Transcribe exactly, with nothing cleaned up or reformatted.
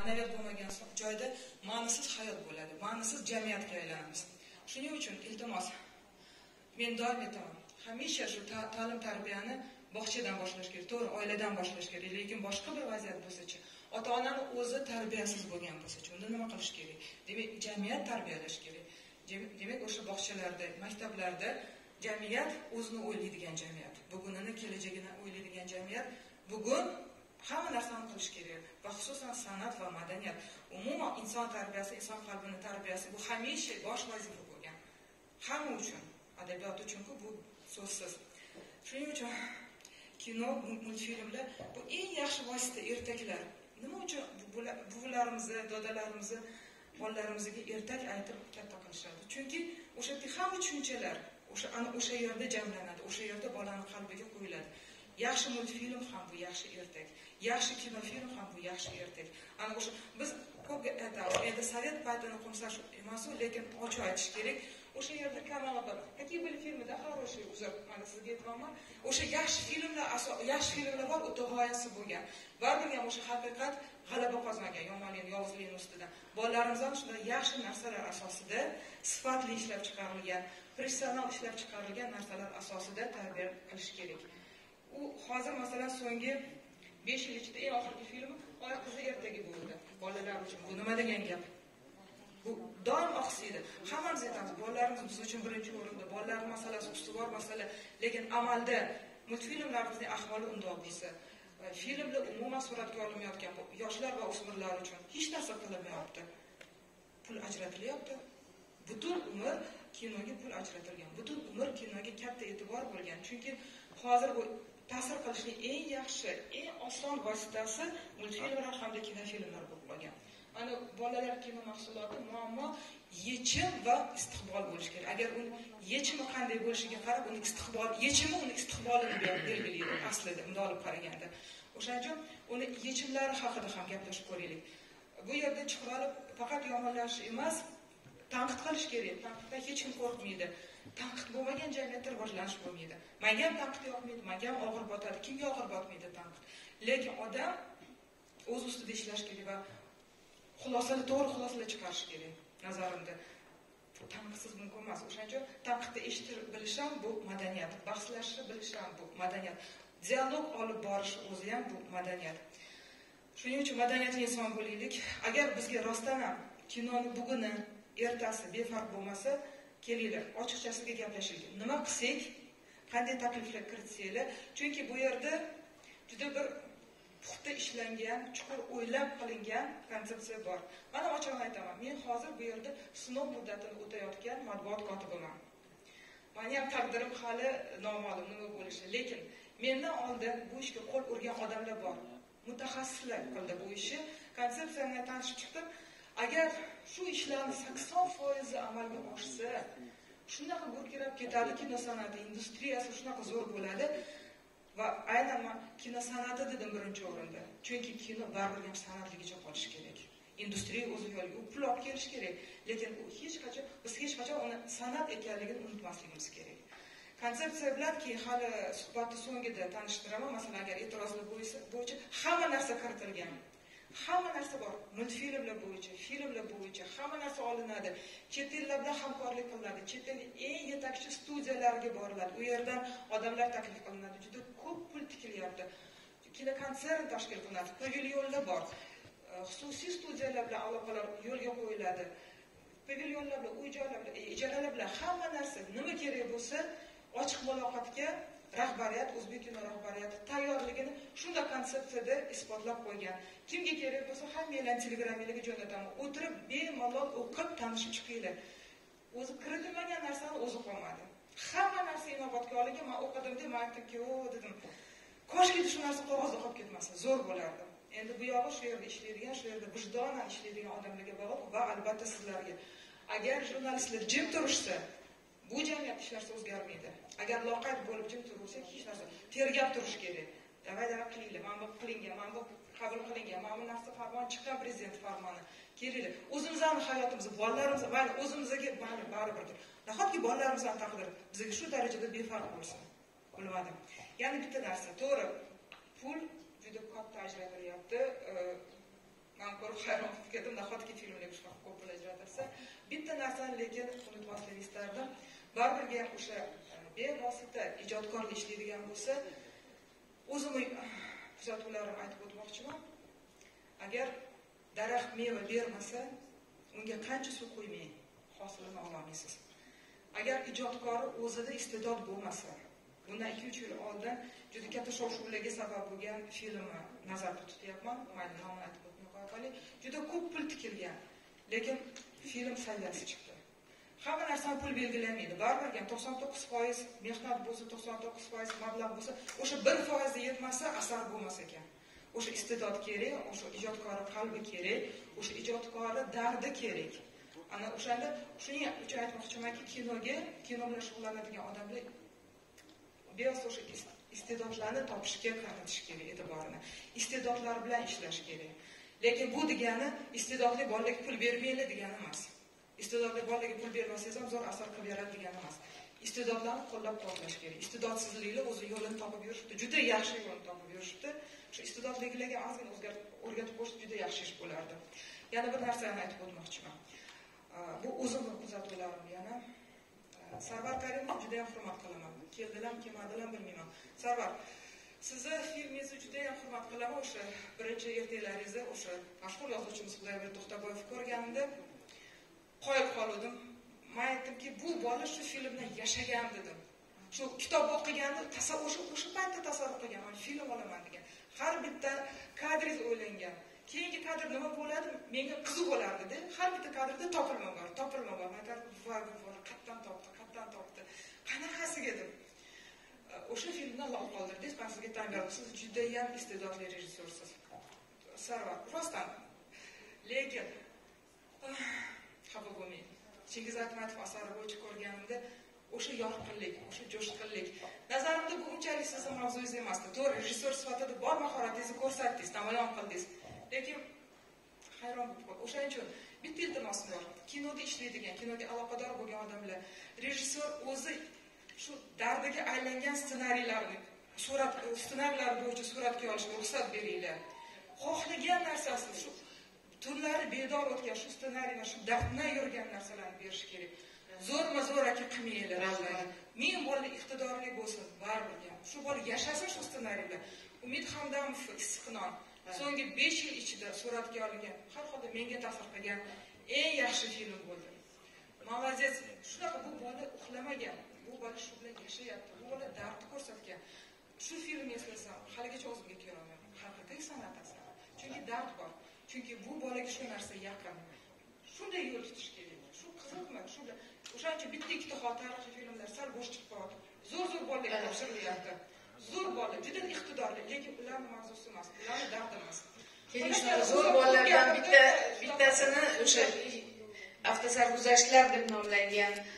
ma'naviyat bo'lmagan joyda ma'nisiz hayot bo'ladi, ma'nisiz jamiyatga aylanamiz. Shuning uchun iltimos, men doim aytaman, hamisha shu ta'lim tarbiyani bog'chadan boshlash kerak, to'g'ri, oiladan boshlash kerak, lekin boshqa bir vaziyat bo'lsa-chi, ota-onani o'zi tarbiyasiz bo'lgan bo'lsa-chi, unda nima qilish kerak? Demak, jamiyat tarbiyalash kerak. Demak, o'sha bog'chalarda, maktablarda jamiyat o'zini o'ylaydigan jamiyat, bugunini, kelajagini o'ylaydigan jamiyat, bugun hamma narsani qilish kerak va xususan san'at va madaniyat, umuman inson tarbiyasi, inson qalbini tarbiyasi bu hamisha bosh vazifa bo'lgan. Hamma uchun, adabiyot uchun-ku bu so'zsiz. Shuning uchun kino, multfilmlar bu eng yaxshi vosita ertaklar. Nima uchun buvilarimizni, dodalarimizni bolalarimizga ertak aytib katta qilishadi? Chunki o'sha hamma tushunchalar o'sha ana o'sha yerda jamlanadi, o'sha yerda bolani qalbiga qo'yiladi. Yaxshi multfilm ham bu yaxshi ertak, yaxshi kinofilm ham bu yaxshi ertak. Ana o'sha biz ko'p aytamiz, endi sovet paytini qo'msash emas, lekin ochiq aytish kerak. O'sha yerda Kamolov, какие были фильмы-da хорошие, uzr, mana sizga aytmoqman. O'sha yaxshi filmlar, yaxshi filmlar bor, o'ta g'oyasi bo'lgan. Baribir ham o'sha haqiqat g'alaba qozongan yomonlik, yovuzlik ustidan. Bolalarimiz ham shunday yaxshi narsalar asosida, sifatli ishlab chiqarilgan, professional ishlab chiqarilgan narsalar asosida tarbiya qilish kerak. U hozir masalan so'nggi besh yil ichida eng oxirgi film Oyoq qizi ertagi bo'ldi. Bolalar uchun bu nima degan gap? Bu doim oqsaydi. Hammamiz aytamiz, bolalarimiz biz uchun birinchi o'rinda, bolalar masalasi ustuvor masala, lekin amalda multfilmlarimizning ahvoli undoq bo'lsa, filmlar umuman suratga olinmayotgan yoshlar va o'smirlar uchun hech narsa qilinmayapti. Pul ajratilyapti. Butun umr kinoga pul ajratilgan. Butun umr kinoga katta e'tibor bo'lgan. Chunki hozir bu ta'sir qilishning eng yaxshi, eng oson vositasi multfilmlar hamda kinofilmlar bo'lib qolgan. Ana bolalar kino mahsuloti muammo yechim va istiqbol bo'lishi kerak. Agar uni yechimi qanday bo'lishiga qarab, uni istiqbol, yechimi uni istiqbolini belgilaydi aslida, bunday olib qaraganda. O'shaning uchun uni yechimlari haqida ham gaplashib ko'raylik. Bu yerda chiqarib faqat yomonlashish emas, tanqid qilish kerak. Tanqiddan hech kim qo'rqmaydi. Tanqid bo'lmagan jamiyatda rivojlanish bo'lmaydi. Menga ham tanqid yoqmaydi, menga ham og'ir botadi. Kimga og'ir botmaydi tanqid? Lekin odam o'z ustida ishlash kerak va xulosani to'g'ri xulosalar chiqarish kerak. Nazarimda tanqidsiz mumkin emas. O'shaning uchun tanqidni eshitib bilish ham bu madaniyat, bahslashni bilish ham bu madaniyat. Dialog olib borish o'zi ham bu madaniyat. Shuning uchun madaniyatli inson bo'laylik. Agar bizga rostdan ham kinoni buguni, ertasi befarq bo'lmasa, kelinglar, ochiqchasiga gaplashaylik. Nima qilsak, qanday takliflar kiritsanglar, chunki bu yerda juda bir puxta ishlangan, chuqur o'ylab qilingan konsepsiya bor. Mana ochig'ini aytaman, men hozir bu yerda sinov muddatini o'tayotgan matbuot kotibiman. Meni ham taqdirim hali noma'lum nima bo'lishi, lekin mendan oldin bu ishga qo'l urgan odamlar bor. Mutaxassislar qildi bu ishni, konsepsiyani tanishib chiqdim. Agar shu ishlarni sakson foiz amalga oshsa, shunaqa gurkirab ketadi kino san'ati, industriyasi shunaqa zo'r bo'ladi va aynan men kino san'ati dedim birinchi o'rinda. Chunki kino baribir san'atligicha qolishi kerak. Industriya o'zi yo'lga u pul olib kelish kerak, lekin u hech qachon biz hech qachon uni san'at ekanligini unutmasligimiz kerak. Konsepsiya bilan keyin hali suhbatning so'ngida tanishtiraman. Masalan, agar e'tirozlar bo'yicha hamma narsa kiritilgan. Hamma narsa bor. Multfilmlar bo'yicha, filmlar bo'yicha hamma narsa olinadi. Chet ellar bilan hamkorlik qilinadi. Chet el eng yetakchi studiyalarga boriladi. U yerdan odamlar taklif qilinadi. Juda ko'p pul tikilyapti. Kino konsert tashkil qilinadi. Pavilyonlar bor. Xususiy studiyalar bilan aloqalar yo'lga qo'yiladi. Pavilyonlar bilan, uy-joylar bilan, ijaralar bilan hamma narsa nima kerak bo'lsa, ochiq muloqotga rahbariyat, O'zbek kino rahbariyati tayyorligini shunday konsepsiyada isbotlab qo'ygan. Kimga kerak bo'lsa, hammanglarni Telegramga jo'nataman. O'tirib bemalol o'qib tanishib chiqinglar. O'zi kiritilmagan narsani o'zi qolmadi. Hamma narsa inobatga olingan. Men o'qidim deb aytdimki, "O" dedim. Koshki shu narsa qog'ozda qolib ketmasa, zo'r bo'lardi. Endi bu yog'i shu yerda ishlaydigan, shu yerda vijdonan ishlaydigan odamlarga bog'liq va albatta sizlarga. Agar jurnalistlar jim turishsa, bu jamiyat hech narsa o'zgarmaydi. Agar loqayd bo'lib jim tursak, hech narsa tergab turish kerak. Davay-davay qilinglar, mana bu qilingan, mana bu qabul qilingan, mana bu narsa farmon chiqqan, prezident farmoni. Kelinglar, o'zimizning hayotimizni, bolalarimiz va o'zimizga baribirdir. Nahotki bolalarimizning taqdiri bizga shu darajada befarq bo'lsa, bilmadim. Ya'ni bitta narsa, to'g'ri, pul juda katta ajratilyapti. men ko'rib hayron bo'lib ketdim, nahotki filmlar shunaqa ko'p pul ajratilsa. Bitta narsani lekin unutmaslikni istardim. Baribir ham o'sha bevosita ijodkorlik ishlaydigan bo'lsa, o'zimni kuzatuvlarimni aytib o'tmoqchiman. Agar daraxt meva bermasa, unga qancha suv qo'ymang, hosilini ola olmaysiz. Agar ijodkor o'zida iste'dod bo'lmasa, bundan ikki uch yil oldin juda katta shov-shuvlarga sabab bo'lgan filmni nazarda tutyapman. Mayli nomini aytib o'tmay qo'yaylik. Juda ko'p pul tikilgan, lekin film saviyasi chiqdi. Hamma narsani pul belgilanmaydi. Baribir ham to'qson to'qqiz foiz mehnat bo'lsa, to'qson to'qqiz foiz mablag' bo'lsa, o'sha bir foiz yetmasa asar bo'lmas ekan. O'sha iste'dod kerak, o'sha ijodkor qalbi kerak, o'sha ijodkor dardi kerak. Ana o'shanda shuning uchun aytmoqchimanki, kinoga, kino bilan shug'ullanadigan odamlar bevosita o'sha iste'dodlarni topishga qaratish kerak e'tiborini. Iste'dodlar bilan ishlash kerak. Lekin bu degani iste'dodli bolalarga pul bermaylik degani emas. Iste'dodli bolalarga pul bermasangiz ham zo'r asar qilib beradi degani emas. Iste'dodlarni qo'llab-quvvatlash kerak. Iste'dodsizliklar o'zi yo'lini topib yurishdi, juda yaxshi yo'lni topib yurishdi. Shu iste'dodlilarga ozgina o'zgartib o'rgatib qo'yish juda yaxshi ish bo'lardi. Yana bir narsani aytib o'tmoqchiman. Bu o'zimning kuzatuvlarim yana. Sarvar Karimovni juda ham hurmat qilaman. Keldilar, kelmadilar bilmayman. Sarvar, sizni filmingizni juda ham hurmat qilaman. O'sha birinchi ertaklaringizni o'sha mashhur yozuvchimiz Xudoybek To'xtaboyev ko'rganimda qoyil qoldim. Men aytdimki, bu bola shu filmda yashagan dedim. Shu kitob o'qiganda tasavvur o'sha paytda tasavvur qilgan, film olaman degan. Har bitta kadringiz o'ylangan. Keyingi kadr nima bo'ladi? Menga qiziq bo'lardi-da. Har bitta kadrda topilma bor, topilma bor. Men aytardim, "Voy, voy, qayerdan topdi, qayerdan topdi?" Qanaqasiga dedim. O'sha filmni Alloh qoldirdingiz, men sizga tan beraman. Siz juda ham iste'dodli rejissyorsiz. Sarvar, rostdan. Lekin xafa bo'lmang. Chingiz Aytmatov asari bo'yicha ko'rganimda o'sha yorqinlik, o'sha jo'shqinlik nazarimda bu unchalik sizning mavzungiz emasdi. To'g'ri, rejissyor sifatida bor mahoratingizni ko'rsatdingiz, namoyon qildingiz. Lekin hayron bo'lib qoldim. O'shaning uchun bitta iltimosim bor. Kinoda ishlaydigan, kinoga aloqador bo'lgan odamlar, rejissyor o'zi shu dardiga aylangan ssenariylarni, surat ssenariylar bo'yicha suratga olishga ruxsat beringlar. Xohlagan narsasi shu tunlari bedor o'tgan shu ssenariylar, shu darddan yurgan narsalarni berish kerak. Zo'rma zo'raki qilmanglar. Men bola iqtidorli bo'lsin, baribir. Shu bola yashasin shu ssenariylar. Umid Hamdamov Issiqnon so'nggi besh yil ichida suratga olingan, har holda menga ta'sir qilgan eng yaxshi film bo'ldi. Молодец. Shunaqa bu bola uxlamagan. Bu bola shu bilan yashayapti. Bu bola dard ko'rsatgan. Shu filmni eslasam, haligacha o'zimga kela olmayman. Haqiqiy san'at asari. Chunki dard bor. Chunki bu bolaga shu narsa yaqin. Shunday yo'l tutish kerak. Shu qiziqmi? Shu o'shaning uchun bitta ikkita tarixiy filmlar sal bo'sh chiqib qoldi. Zo'r-zo'r bolalarga topshirilyapti. Zo'r bola, juda iqtidorli, lekin ularning mavzusi emas, ularning dardi emas. Keling, shunaqa zo'r bolalardan bitta bittasini o'sha avtosarguzashtlar deb nomlangan